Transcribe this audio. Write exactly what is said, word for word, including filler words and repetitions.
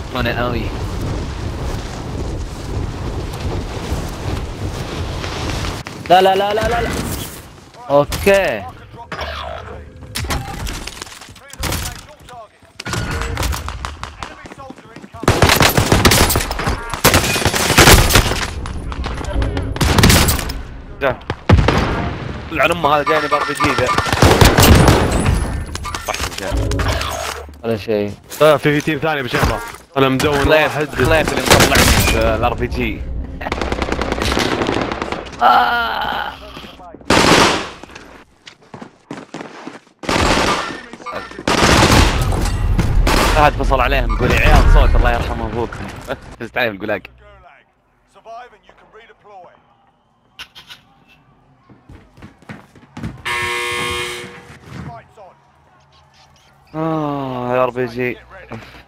انا قوي. لا لا لا لا لا لا. اوكي. جا طلع امه هذا جاني بار بي جي ذا. رحت جا ولا شيء. آه في في تيم ثاني بشغله. انا مدون واحد خليت اللي مطلعني الار بي جي. احد فصل عليهم يقول يا عيال صوت الله يرحم ابوكم. فزت عليهم القلاق. اه ار بي جي.